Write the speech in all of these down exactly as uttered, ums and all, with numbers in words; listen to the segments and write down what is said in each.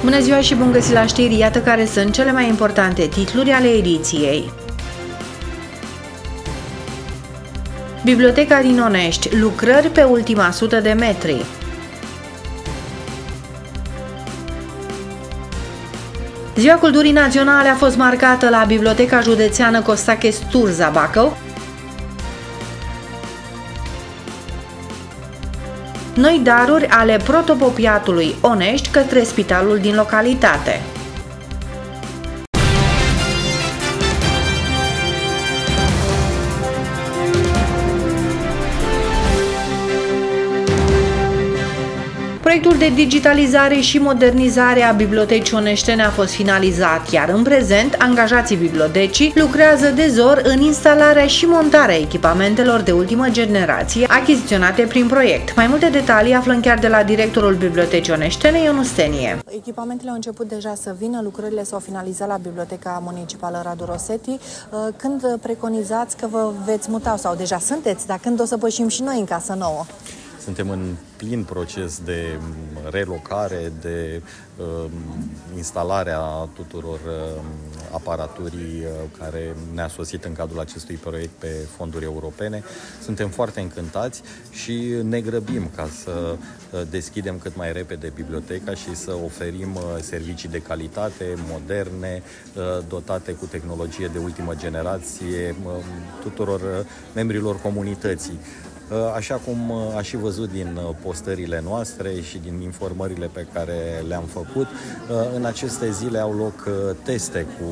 Bună ziua și bun găsit la știri, iată care sunt cele mai importante titluri ale ediției. Biblioteca din Onești, lucrări pe ultima sută de metri. Ziua Culturii Naționale a fost marcată la Biblioteca Județeană Costache Sturza Bacău. Noi daruri ale protopopiatului Onești către spitalul din localitate. Proiectul de digitalizare și modernizare a Bibliotecii Oneștene a fost finalizat, iar în prezent, angajații bibliotecii lucrează de zor în instalarea și montarea echipamentelor de ultimă generație achiziționate prin proiect. Mai multe detalii aflăm chiar de la directorul Bibliotecii Oneștene, Ionu Stenie. Echipamentele au început deja să vină, lucrările s-au finalizat la Biblioteca Municipală Radu Rosetti. Când preconizați că vă veți muta sau deja sunteți, dar când o să pășim și noi în casă nouă? Suntem în plin proces de relocare, de uh, instalare a tuturor uh, aparaturii uh, care ne-a sosit în cadrul acestui proiect pe fonduri europene. Suntem foarte încântați și ne grăbim ca să uh, deschidem cât mai repede biblioteca și să oferim uh, servicii de calitate, moderne, uh, dotate cu tehnologie de ultimă generație uh, tuturor uh, membrilor comunității. Așa cum a și văzut din postările noastre și din informările pe care le-am făcut, în aceste zile au loc teste cu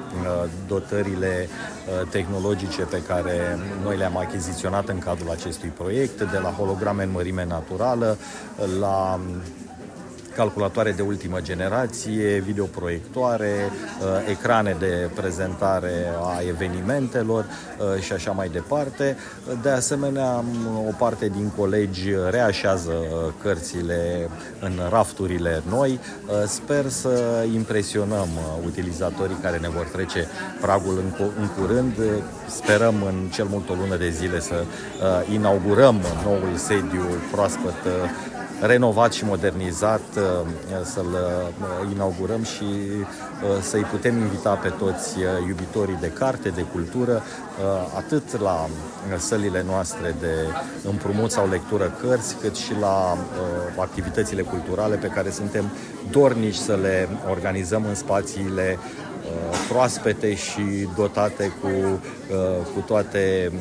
dotările tehnologice pe care noi le-am achiziționat în cadrul acestui proiect, de la holograme în mărime naturală, la calculatoare de ultimă generație, videoproiectoare, ecrane de prezentare a evenimentelor și așa mai departe. De asemenea, o parte din colegi reașează cărțile în rafturile noi. Sper să impresionăm utilizatorii care ne vor trece pragul în curând. Sperăm în cel mult o lună de zile să inaugurăm noul sediu proaspăt renovat și modernizat, să-l inaugurăm și să-i putem invita pe toți iubitorii de carte, de cultură, atât la sălile noastre de împrumut sau lectură cărți, cât și la activitățile culturale pe care suntem dornici să le organizăm în spațiile proaspete și dotate cu, cu toate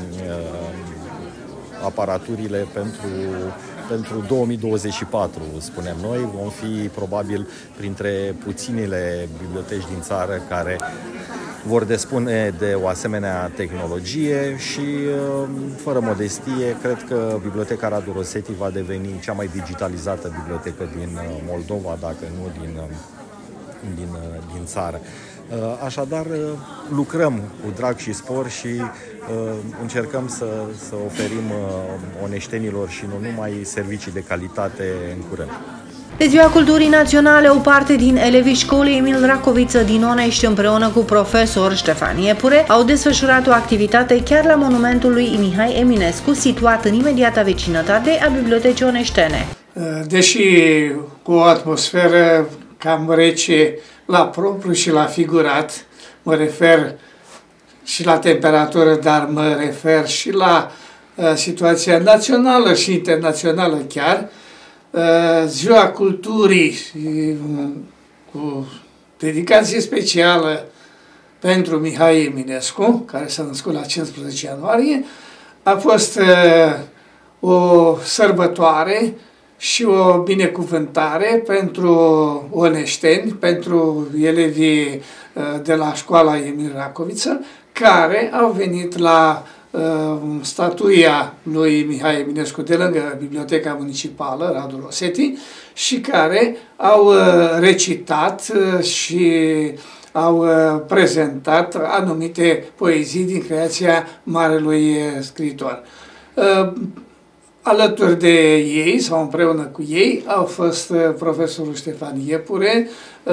aparaturile pentru Pentru două mii douăzeci și patru, spunem noi. Vom fi probabil printre puținile biblioteci din țară care vor dispune de o asemenea tehnologie și, fără modestie, cred că Biblioteca Radu Rosetti va deveni cea mai digitalizată bibliotecă din Moldova, dacă nu din, din, din țară. Așadar, lucrăm cu drag și spor și uh, încercăm să, să oferim uh, oneștenilor și nu numai servicii de calitate în curând. De Ziua Culturii Naționale, o parte din elevii școlii Emil Racoviță din Onești împreună cu profesor Ștefan Iepure au desfășurat o activitate chiar la monumentul lui Mihai Eminescu, situat în imediata vecinătate a Bibliotecii Oneștene. Deși cu o atmosferă cam rece la propriu și la figurat, mă refer și la temperatură, dar mă refer și la uh, situația națională și internațională chiar. Uh, Ziua Culturii, uh, cu dedicație specială pentru Mihai Eminescu, care s-a născut la cincisprezece ianuarie, a fost uh, o sărbătoare și o binecuvântare pentru oneșteni, pentru elevii de la școala Emil Racoviță, care au venit la uh, statuia lui Mihai Eminescu de lângă Biblioteca Municipală Radu Rosetti și care au uh, recitat uh, și au uh, prezentat anumite poezii din creația marelui uh, scriitor. Uh, Alături de ei sau împreună cu ei au fost profesorul Ștefan Iepure,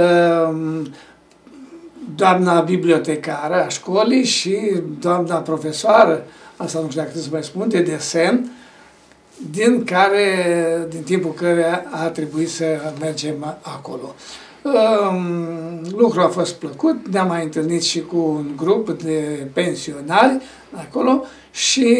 doamna bibliotecară a școlii și doamna profesoară, asta nu știu dacă să mai spun, de desen, din care, din timpul care a trebuit să mergem acolo. Lucrul a fost plăcut, ne-am mai întâlnit și cu un grup de pensionari acolo și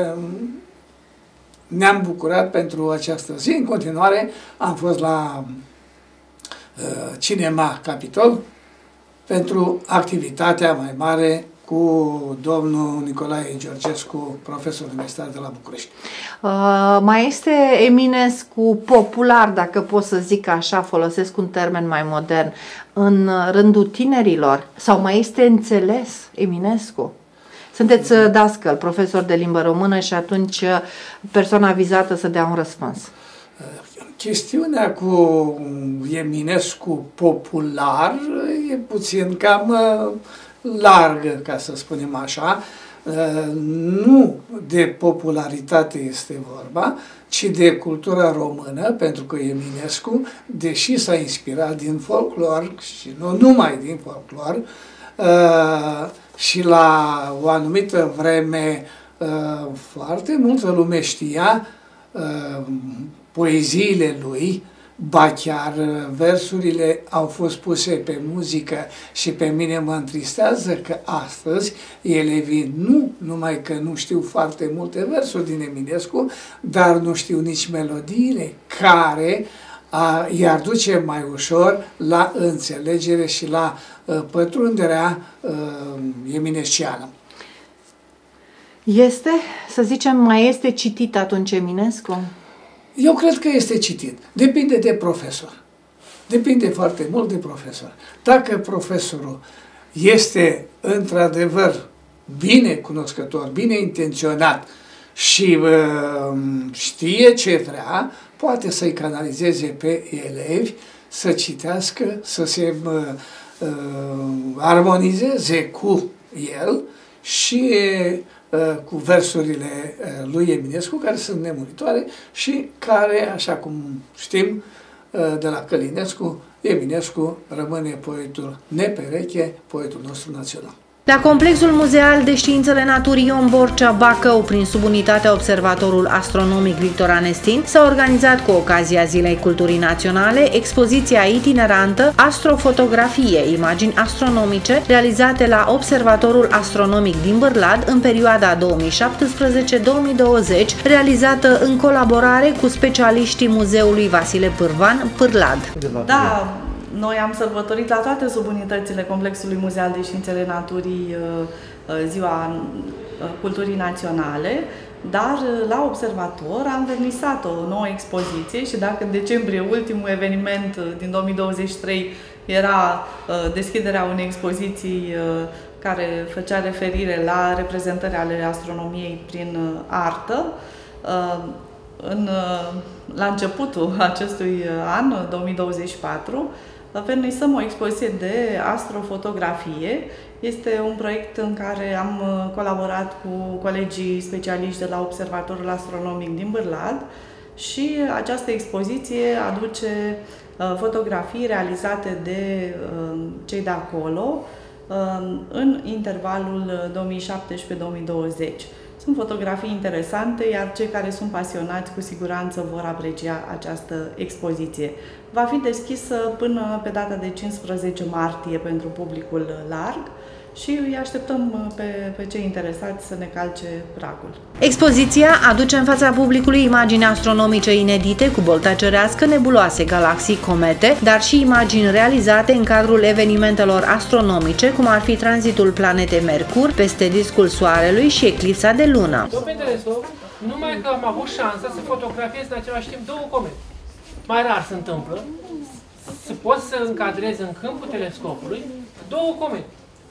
ne-am bucurat pentru această zi. În continuare am fost la uh, Cinema Capitol pentru activitatea mai mare cu domnul Nicolae Georgescu, profesor universitar de la București. Uh, mai este Eminescu popular, dacă pot să zic așa, folosesc un termen mai modern, în rândul tinerilor? Sau mai este înțeles Eminescu? Sunteți dascăl, profesor de limbă română și atunci persoana vizată să dea un răspuns. Chestiunea cu Eminescu popular e puțin cam largă, ca să spunem așa. Nu de popularitate este vorba, ci de cultura română, pentru că Eminescu, deși s-a inspirat din folclor și nu numai din folclor, și la o anumită vreme foarte multă lume știa poeziile lui, ba chiar versurile au fost puse pe muzică și pe mine mă întristează că astăzi elevii nu numai că nu știu foarte multe versuri din Eminescu, dar nu știu nici melodiile care a, i-ar duce mai ușor la înțelegere și la uh, pătrunderea uh, eminesciană. Este, să zicem, mai este citit atunci Eminescu? Eu cred că este citit. Depinde de profesor. Depinde foarte mult de profesor. Dacă profesorul este într-adevăr bine cunoscător, bine intenționat și uh, știe ce vrea, poate să-i canalizeze pe elevi să citească, să se uh, uh, armonizeze cu el și uh, cu versurile uh, lui Eminescu, care sunt nemuritoare și care, așa cum știm uh, de la Călinescu, Eminescu rămâne poetul nepereche, poetul nostru național. La Complexul Muzeal de Științele Naturii Ion Borcea Bacău, prin subunitatea Observatorul Astronomic Victor Anestin, s-a organizat cu ocazia Zilei Culturii Naționale expoziția itinerantă Astrofotografie, imagini astronomice, realizate la Observatorul Astronomic din Bârlad în perioada două mii șaptesprezece două mii douăzeci, realizată în colaborare cu specialiștii Muzeului Vasile Pârvan, Bârlad. Da. Noi am sărbătorit la toate subunitățile Complexului Muzeal de Științele Naturii Ziua Culturii Naționale, dar la Observator am vernisat o nouă expoziție și dacă în decembrie ultimul eveniment din două mii douăzeci și trei era deschiderea unei expoziții care făcea referire la reprezentări ale astronomiei prin artă, în, la începutul acestui an, două mii douăzeci și patru, vernisăm o expoziție de astrofotografie. Este un proiect în care am colaborat cu colegii specialiști de la Observatorul Astronomic din Bârlad și această expoziție aduce fotografii realizate de cei de acolo în intervalul două mii șaptesprezece două mii douăzeci. Sunt fotografii interesante, iar cei care sunt pasionați cu siguranță vor aprecia această expoziție. Va fi deschisă până pe data de cincisprezece martie pentru publicul larg și îi așteptăm pe, pe cei interesați să ne calce pragul. Expoziția aduce în fața publicului imagini astronomice inedite cu bolta cerească, nebuloase, galaxii, comete, dar și imagini realizate în cadrul evenimentelor astronomice, cum ar fi tranzitul planetei Mercur peste discul Soarelui și eclipsa de lună. Eu pe telescop, numai că am avut șansa să fotografiez în același timp două comete. Mai rar se întâmplă să poți să încadrezi în câmpul telescopului două comete.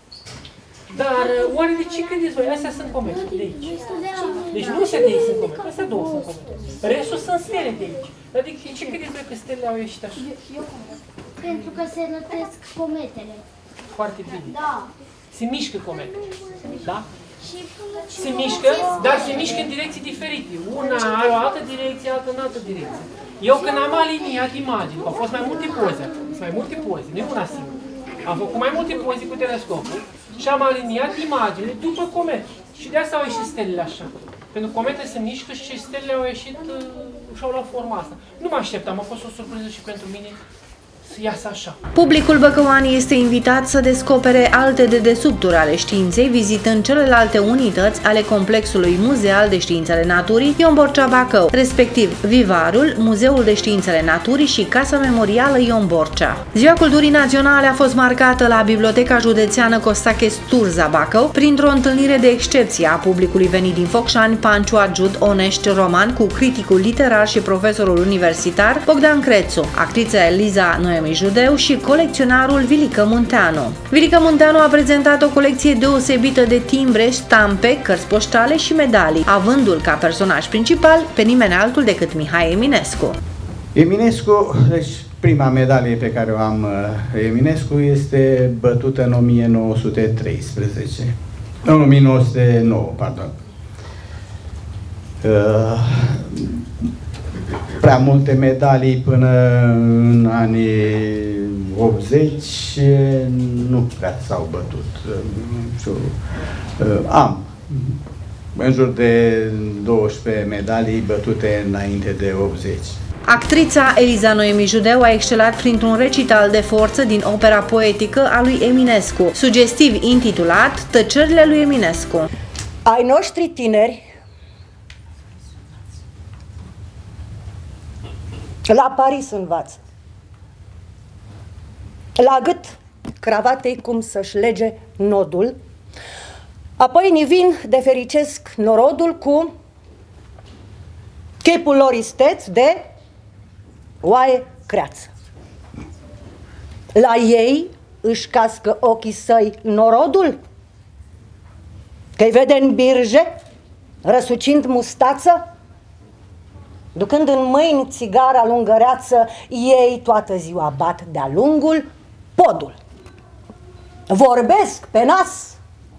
Dar oare de ce credeți voi? Astea sunt comete de aici. Deci nu se de aici sunt comete, astea două sunt comete. Restul sunt stele de aici. Adică ce credeți voi că stelele au ieșit așa? Pentru că se rătesc cometele. Foarte bine. Da. Se mișcă cometele. Da? Se mișcă, dar se mișcă în direcții diferite. Una are o altă direcție, alta în altă direcție. Eu când am aliniat imagini, au fost mai multe poze, sunt mai multe poze, nu e una singură. Am făcut mai multe poze cu telescopul și am aliniat imaginile după comete. Și de asta au ieșit stelele așa. Pentru că cometele se mișcă și stelele au ieșit uh, și au luat forma asta. Nu mă așteptam, a fost o surpriză și pentru mine să iasă așa. Publicul băcăuan este invitat să descopere alte dedesubturi ale științei, vizitând celelalte unități ale complexului muzeal de științele naturii Ion Borcea Bacău, respectiv Vivarul, Muzeul de Științele Naturii și Casa Memorială Ion Borcea. Ziua Culturii Naționale a fost marcată la Biblioteca Județeană Costache Sturza Bacău printr-o întâlnire de excepție a publicului venit din Focșani, Panciu, Adjud, Onești, Roman, cu criticul literar și profesorul universitar Bogdan Crețu, actrița Eliza Noemi Judeu și colecționarul Vilică Munteanu. Vilică Munteanu a prezentat o colecție deosebită de timbre, stampe, cărți poștale și medalii, avându-l ca personaj principal pe nimeni altul decât Mihai Eminescu. Eminescu, deci prima medalie pe care o am Eminescu este bătută în o mie nouă sute treisprezece. În o mie nouă sute nouă, pardon. Uh, prea multe medalii până în anii optzeci nu prea s-au bătut. Uh, am în jur de douăsprezece medalii bătute înainte de optzeci. Actrița Eliza Noemi Judeu a excelat printr-un recital de forță din opera poetică a lui Eminescu, sugestiv intitulat Tăcerile lui Eminescu. Ai noștri tineri la Paris învață. La gât cravatei cum să-și lege nodul, apoi ni vin de fericesc norodul cu chipul lor isteț de oaie creață. La ei își cască ochii săi norodul, că-i vede în birje, răsucind mustață, ducând în mâini țigara lungăreață, ei toată ziua bat de-a lungul podul. Vorbesc pe nas,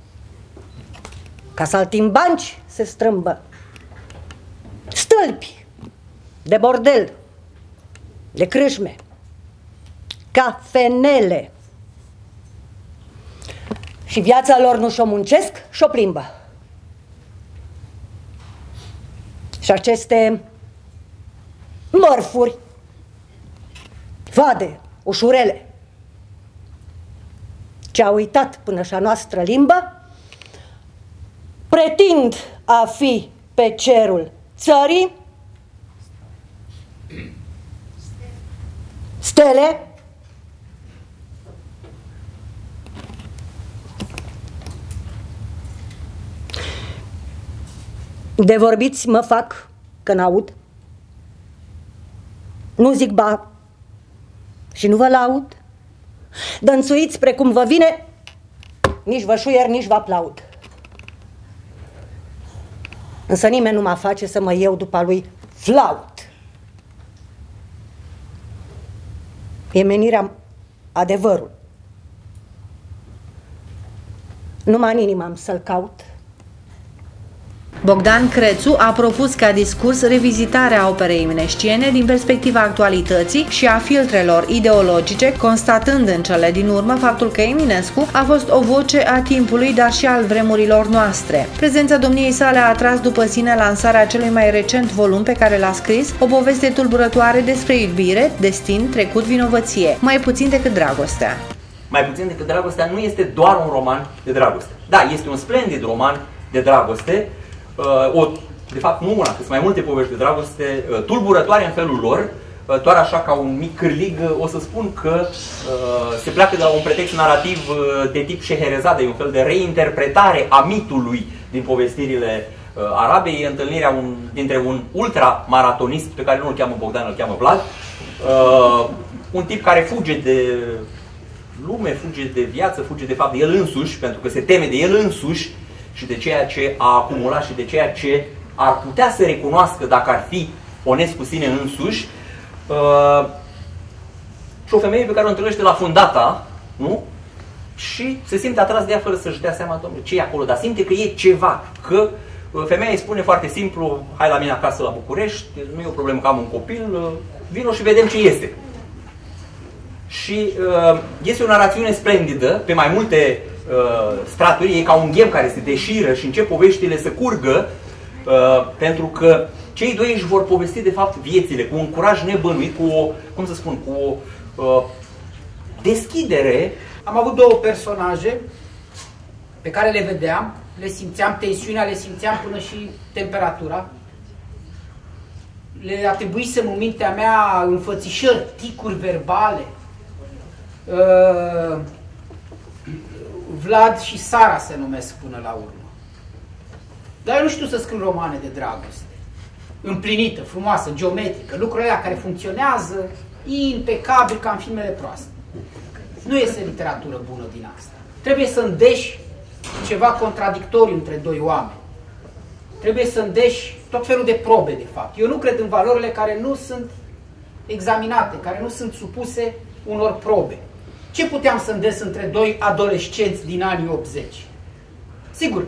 ca saltimbanci se strâmbă, stâlpi de bordel, de crâșme, cafenele. Și viața lor nu și-o muncesc, și-o plimbă. Și aceste mărfuri, vade, ușurele, ce a uitat până și-a noastră limbă, pretind a fi pe cerul țării stele, de vorbiți mă fac că n-aud, nu zic ba și nu vă laud, dănțuiți precum vă vine, nici vă șuier, nici vă aplaud. Însă nimeni nu mă face să mă iau după lui flaut. E menirea adevărul. Numai în inimă am să-l caut. Bogdan Crețu a propus ca discurs revizitarea operei eminesciene din perspectiva actualității și a filtrelor ideologice, constatând în cele din urmă faptul că Eminescu a fost o voce a timpului, dar și al vremurilor noastre. Prezența domniei sale a atras după sine lansarea celui mai recent volum pe care l-a scris, o poveste tulburătoare despre iubire, destin, trecut, vinovăție, mai puțin decât dragostea. Mai puțin decât dragostea nu este doar un roman de dragoste. Da, este un splendid roman de dragoste, o, de fapt nu una, că sunt mai multe povești de dragoste tulburătoare în felul lor, doar așa ca un mic cârlig o să spun că se pleacă de la un pretext narrativ de tip Scheherazade, un fel de reinterpretare a mitului din povestirile arabe. E întâlnirea un, dintre un ultramaratonist pe care nu îl cheamă Bogdan, îl cheamă Vlad, un tip care fuge de lume, fuge de viață, fuge de fapt de el însuși, pentru că se teme de el însuși și de ceea ce a acumulat și de ceea ce ar putea să recunoască dacă ar fi onest cu sine însuși. Uh, și o femeie pe care o întâlnește la fundata, nu? Și se simte atras de ea fără să-și dea seama, domnule, ce e acolo, dar simte că e ceva, că uh, femeia îi spune foarte simplu, hai la mine acasă la București, nu e o problemă că am un copil, uh, vino și vedem ce este. Și uh, este o narațiune splendidă, pe mai multe uh, straturi, e ca un ghem care se deșiră și încep poveștile să curgă, uh, pentru că cei doi își vor povesti de fapt viețile cu un curaj nebănuit, cu o, cum să spun, cu o uh, deschidere. Am avut două personaje pe care le vedeam, le simțeam tensiunea, le simțeam până și temperatura. Le atribuisem în mintea mea înfățișări, ticuri verbale. Uh, Vlad și Sara se numesc până la urmă. Dar eu nu știu să scriu romane de dragoste. Împlinită, frumoasă, geometrică, lucrurile alea care funcționează impecabil ca în filmele proaste. Nu este literatură bună din asta. Trebuie să îndeși ceva contradictoriu între doi oameni. Trebuie să îndeși tot felul de probe, de fapt. Eu nu cred în valorile care nu sunt examinate, care nu sunt supuse unor probe. Ce puteam să îndes între doi adolescenți din anii optzeci? Sigur,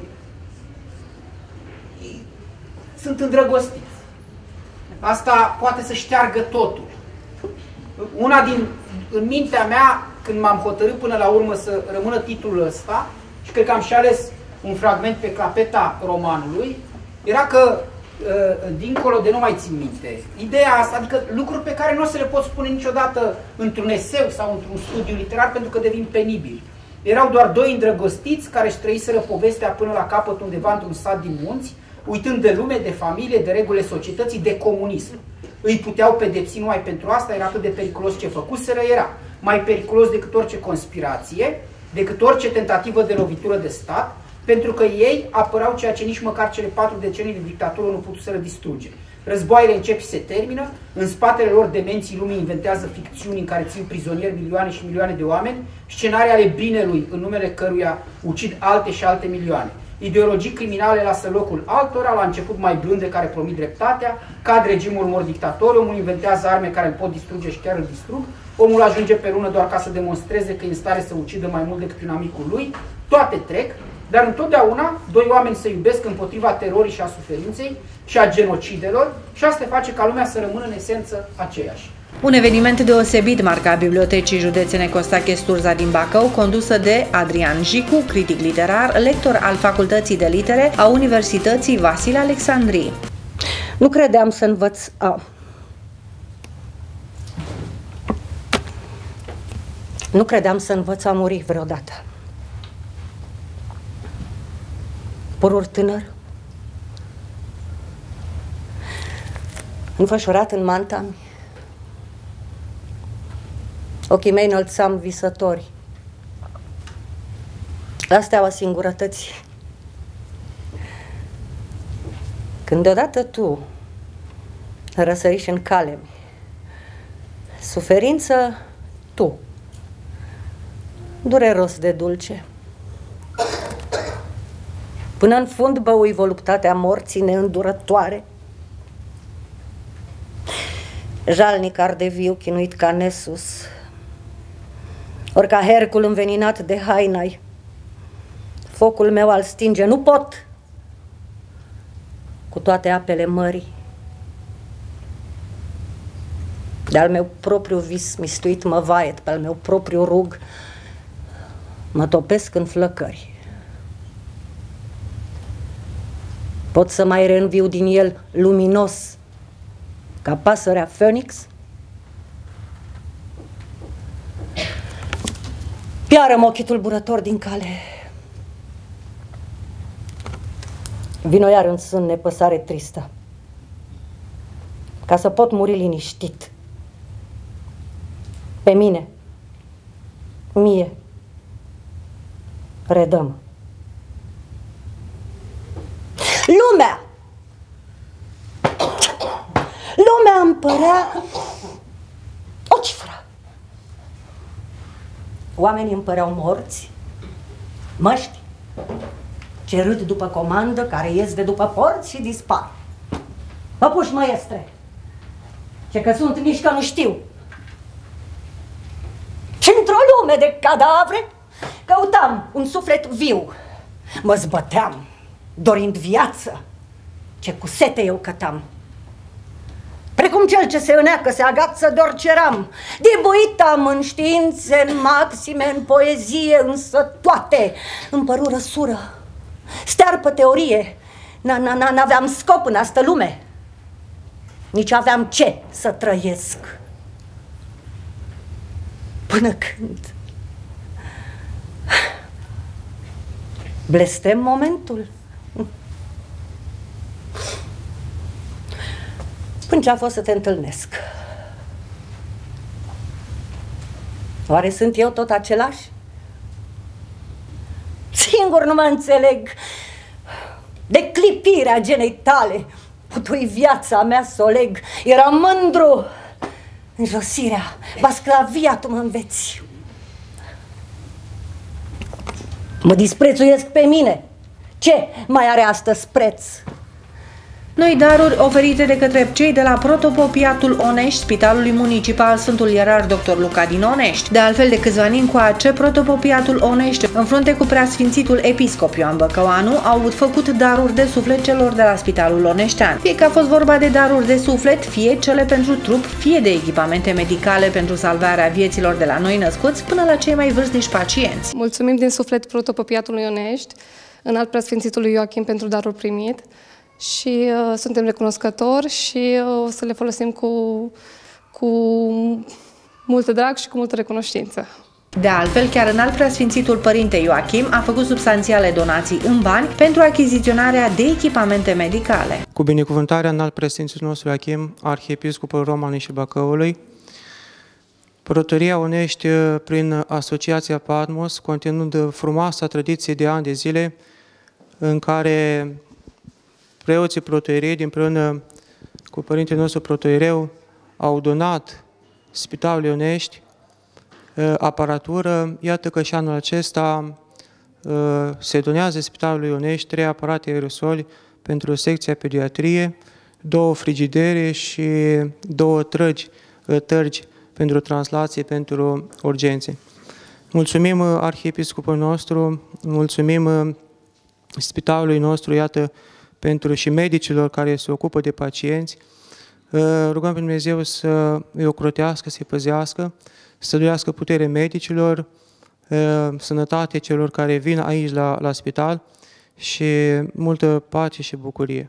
sunt îndrăgostiți. Asta poate să șteargă totul. Una din, în mintea mea, când m-am hotărât până la urmă să rămână titlul ăsta, și cred că am și ales un fragment pe clapeta romanului, era că, dincolo de nu mai țin minte, ideea asta, adică lucruri pe care nu o să le pot spune niciodată într-un eseu sau într-un studiu literar, pentru că devin penibili. Erau doar doi îndrăgostiți care își trăiseră povestea până la capăt undeva într-un sat din munți, uitând de lume, de familie, de regulile societății, de comunism. Îi puteau pedepsi numai pentru asta, era atât de periculos ce făcuseră, era mai periculos decât orice conspirație, decât orice tentativă de lovitură de stat, pentru că ei apărau ceea ce nici măcar cele patru decenii de dictatură nu putuseră distruge. Războaiele încep și se termină, în spatele lor demenții lumii inventează ficțiuni în care țin prizonieri milioane și milioane de oameni, scenarii ale binelui în numele căruia ucid alte și alte milioane. Ideologii criminale lasă locul altora, la început mai blânde care promit dreptatea, cad regimul mor dictatori, omul inventează arme care îl pot distruge și chiar îl distrug, omul ajunge pe lună doar ca să demonstreze că e în stare să ucidă mai mult decât un amicul lui, toate trec, dar întotdeauna doi oameni se iubesc împotriva terorii și a suferinței și a genocidelor și asta face ca lumea să rămână în esență aceeași. Un eveniment deosebit marca Bibliotecii Județene Costache Sturza din Bacău, condusă de Adrian Jicu, critic literar, lector al Facultății de Litere a Universității Vasile Alexandrii. Nu credeam să învăț a... Nu credeam să învăț a muri vreodată. Purur tânăr, înfășurat în manta, ochii mei înălțam visători la steaua singurătății. Când deodată tu răsăriși în cale, suferință tu, dureros de dulce, până în fund băui voluptatea morții neîndurătoare. Jalnic arde viu, chinuit ca Nesus, ori ca Hercul înveninat de hainai. Focul meu al stinge, nu pot cu toate apele mării. De-al meu propriu vis mistuit mă vaet, pe-al meu propriu rug mă topesc în flăcări. Pot să mai reînviu din el luminos ca pasărea Phoenix? Piară-mă ochii tulburător din cale. Vino iar în sân nepăsare tristă, ca să pot muri liniștit. Pe mine, mie, redăm. Lumea! Lumea îmi părea o cifră. Oamenii îmi păreau morți, măști ce râd după comandă, care ies de după porți și dispar. Păpuși măiestre, ce că sunt nici că nu știu. Și într-o lume de cadavre căutam un suflet viu. Mă zbăteam, dorind viață, ce cu sete eu cătam. Precum cel ce se îneacă, se agață de orice ram. Dibuit am în științe, în maxime, în poezie, însă toate îmi păru răsură. Stearpă teorie, n-aveam scop în asta lume. Nici aveam ce să trăiesc. Până când? Blestem momentul. Până ce a fost să te întâlnesc? Oare sunt eu tot același? Singur nu mă înțeleg. De clipirea genei tale putui viața mea să o leg. Eram mândru. Înjosirea, basclavia tu mă înveți. Mă disprețuiesc pe mine. Ce mai are astăzi preț? Noi daruri oferite de către cei de la Protopopiatul Onești, Spitalului Municipal Sfântul Ierar doctor Luca din Onești. De altfel, de câțiva ani încoace, Protopopiatul Onești, în frunte cu preasfințitul episcop Ioan Băcăuanu, au făcut daruri de suflet celor de la Spitalul Oneștean. Fie că a fost vorba de daruri de suflet, fie cele pentru trup, fie de echipamente medicale pentru salvarea vieților de la noi născuți până la cei mai vârstnici pacienți. Mulțumim din suflet Protopopiatului Onești, înalt preasfințitului Ioachim pentru darul primit. Și uh, suntem recunoscători și uh, o să le folosim cu, cu mult drag și cu multă recunoștință. De altfel, chiar înalt preasfințitul Părinte Ioachim a făcut substanțiale donații în bani pentru achiziționarea de echipamente medicale. Cu binecuvântarea înalt preasfințitul nostru Ioachim, arhiepiscopul Romanului și Bacăului, Protăria Onești, prin Asociația Patmos, continuând frumoasa tradiție de ani de zile, în care preoții protoierei, împreună cu Părintele nostru protoiereu, au donat Spitalului Onești aparatură. Iată că și anul acesta se donează Spitalului Onești trei aparate aerosoli pentru secția pediatrie, două frigidere și două trăgi, tărgi pentru translație, pentru urgențe. Mulțumim arhiepiscopul nostru, mulțumim spitalului nostru, iată, pentru și medicilor care se ocupă de pacienți. Rugăm pe Dumnezeu să îi ocrotească, să-i păzească, să dăruiască putere medicilor, sănătate celor care vin aici la, la spital și multă pace și bucurie.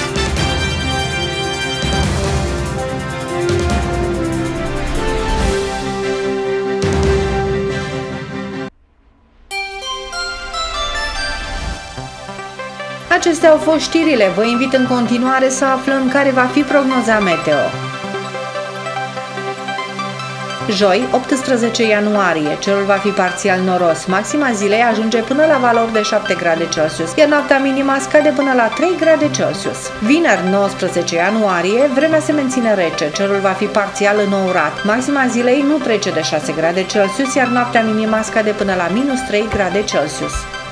Acestea au fost știrile. Vă invit în continuare să aflăm care va fi prognoza meteo. Joi, optsprezece ianuarie, cerul va fi parțial noros. Maxima zilei ajunge până la valori de șapte grade Celsius, iar noaptea minima scade până la trei grade Celsius. Vineri, nouăsprezece ianuarie, vremea se menține rece, cerul va fi parțial înourat. Maxima zilei nu trece de șase grade Celsius, iar noaptea minima scade până la minus trei grade Celsius.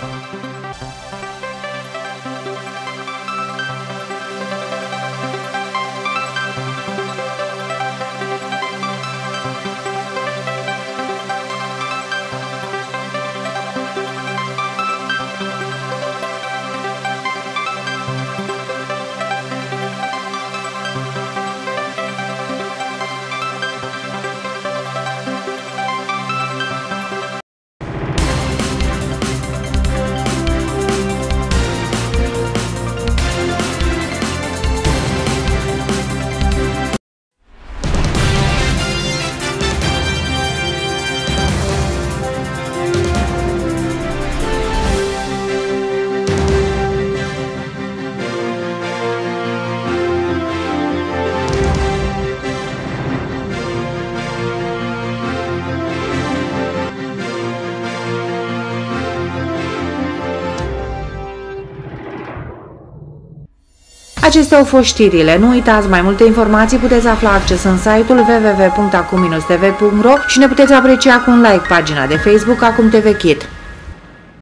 Acestea au fost știrile. Nu uitați, mai multe informații puteți afla acces în site-ul w w w punct acum t v punct ro și ne puteți aprecia cu un like pagina de Facebook Acum T V Kid.